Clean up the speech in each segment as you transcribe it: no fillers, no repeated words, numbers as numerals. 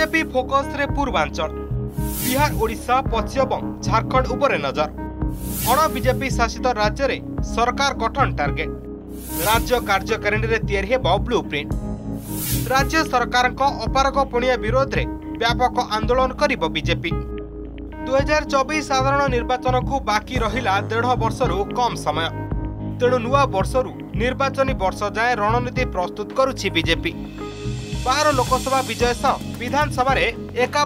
BJP focus रे पूर्वांचल बिहार ओडिशा पश्चिम झारखंड उपरे नजर अण बीजेपी शासित राज्य रे सरकार गठन टार्गेट राज्य कार्यकारिणी रे तैयारी हेबो ब्लूप्रिंट राज्य सरकार अपारग पुणिया विरोध रे व्यापक आंदोलन करिबो बीजेपी 2024 साधारण निर्वाचन को बाकी रहिला 1.5 वर्षरु कम समय तेणु नुआ वर्षरु निर्वाचनी वर्ष जाए रणनीति प्रस्तुत करुछि बीजेपी 12 लोकसभा विजय सह विधानसभा रे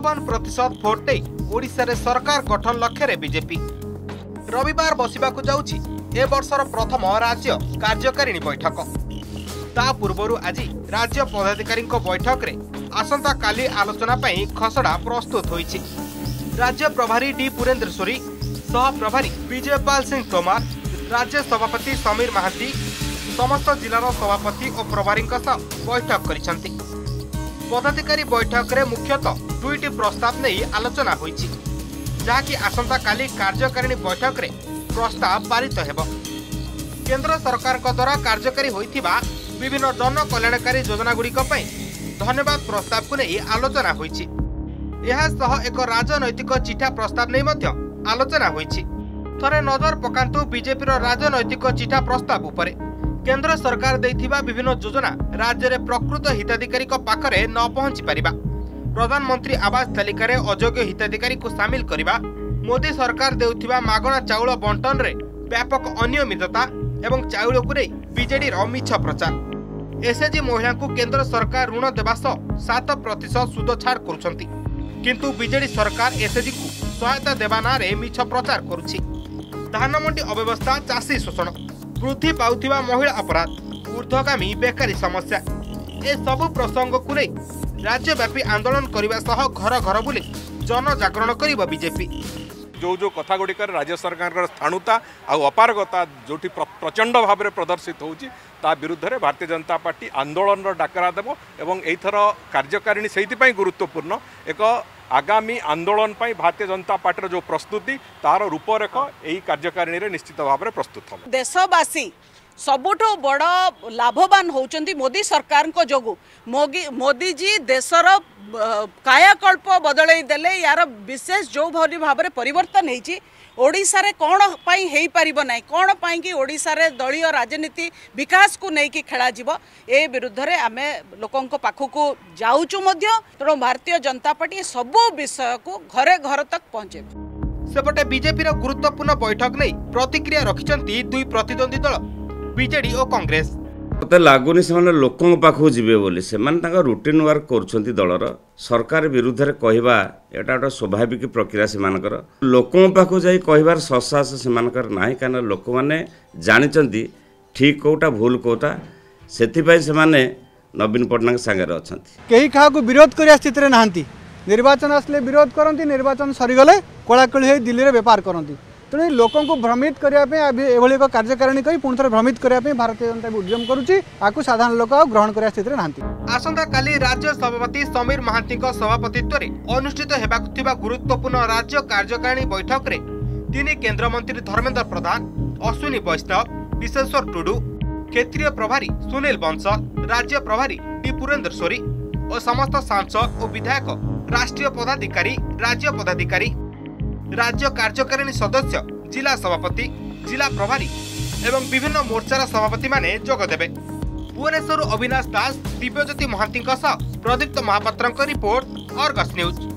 51% भोट दे ओडिशा रे सरकार गठन लक्ष्य रे बीजेपी रविवार बसिबाकु जाउछि ए वर्षर प्रथम राज्य कार्यकारिणी बैठक ता पूर्वरु आज राज्य पदाधिकारी बैठक रे आसंता काली आलोचना पई खसड़ा प्रस्तुत होईछि राज्य प्रभारी डी पुरेन्द्रश्वरी सह प्रभारी विजयपाल सिंह तोमार राज्य सभापति समीर महांती समस्त जिलार सभापति और प्रभारी बैठक करिसेंति पदाधिकारी बैठक रे मुख्यतः दुईटी प्रस्ताव नहीं आलोचना होईछि जहाँकि आसंता काली कार्यकारिणी बैठक रे प्रस्ताव पारित हेबो केंद्र सरकार द्वारा कार्यकारी होइथिबा विभिन्न जन कल्याणकारी योजना गुड़िक धन्यवाद प्रस्ताव को नहीं आलोचना होईछि यह सह एक राजनैतिक चिठा प्रस्ताव नहीं मध्य आलोचना होईछि थरे नजर पकांतु बीजेपी राजनैतिक चिठा प्रस्ताव उपरे केंद्र सरकार देइथिबा विभिन्न योजना राज्य रे प्रकृत हिताधिकारी पाखरे न पहुंची पारिबा प्रधानमंत्री आवास तालिका रे अयोग्य हिताधिकारी को शामिल करिबा मोदी सरकार देउथिबा मागणा चाउल बंटन रे व्यापक अनियमितता एवं चाउल को बीजेडी रो मिछ प्रचार एसएचजी महिला को केंद्र सरकार ऋण देवा 7% सुद छाड़ करुछंती किंतु बीजेडी सरकार एसएचजी को सहायता देवा ना रे मिछ प्रचार करुछि धान मंडी अव्यवस्था चाषी शोषण वृद्धि पाउथिबा महिला अपराध ऊर्ध्वगामी बेकारी समस्या ए सब प्रसंग को नहीं राज्यव्यापी आंदोलन करने सह घर घर बुले जन जागरण करिबो बीजेपी जो जो कथा गुड़िक राज्य सरकार स्थाणुता आउ अपारगता जो प्रचंड भाव में प्रदर्शित होची ता विरुद्ध में भारतीय जनता पार्टी आंदोलन डाकरा देव एवं एथर कार्यकारिणी से गुरुत्वपूर्ण एक आगामी आंदोलन पर भारतीय जनता पार्टी जो प्रस्तुति तार रूपरेख यही कार्यकारिणी में निश्चित भाव में प्रस्तुत हो देशवासी सबुठो बड़ लाभवान होउचंती मोदी सरकार को जोगु मोदी जी देशर कायाकल्प बदलई देले यार विशेष जो भाव में परिवर्तन होईची ओडिशा रे कोन पई हेई परिबो नै कोन पई कि ओडिशा रे दलीय राजनीति विकास को नै कि खेला जीवो ए विरुद्ध रे आमे लोकन को पाखु को जाउचु मध्य तेणु भारतीय जनता पार्टी सबो विषय को घरे घर तक पहुंचे सेपटे बीजेपी रो गुरुत्वपूर्ण बैठक नै प्रतिक्रिया रखिचंती दुई प्रतिद्वंदी दल बीजेडी और कांग्रेस मत लगुनि से लोकों पाखु जीवे बोली से रुटीन वर्क कर दलर सरकार विरुद्ध में कहवा एटा गोटे स्वाभाविक प्रक्रिया से लोकों पाखु जाई कहबार ससाहस से ना कहीं लोक मैंने जानते ठीक कोटा भूल कोटा से नवीन पट्टनायक सांगे अच्छा कहीं क्या विरोध करने स्थित ना निर्वाचन आसले विरोध करती निर्वाचन सरीगले कलाकली दिल्ली में बेपार करती तेणु लोकों को भ्रमित करने एक कार्यकारिणी कही पुणी थे भ्रमित करने भारतीय जनता उद्यम करुच्ची साधारण लोक ग्रहण करने स्थित ना आसंता काली राज्य सभापति समीर महांती सभापतित्व में अनुष्ठित होगा गुरुत्वपूर्ण राज्य कार्यकारिणी बैठक रे तीन केंद्र मंत्री धर्मेंद्र प्रधान अश्विनी वैष्णव विश्वेश्वर टुडू क्षेत्रीय प्रभारी सुनील बंसल राज्य प्रभारी डी पुरेन्द्रश्वरी और समस्त सांसद और विधायक राष्ट्रीय पदाधिकारी राज्य पदाधिकारी राज्य कार्यकारिणी सदस्य जिला सभापति जिला प्रभारी एवं विभिन्न मोर्चार सभापति माने जोग देबे भुवनेश्वर अविनाश दास दिव्यज्योति महांती प्रदीप्त महापात्र रिपोर्ट अर्गस न्यूज।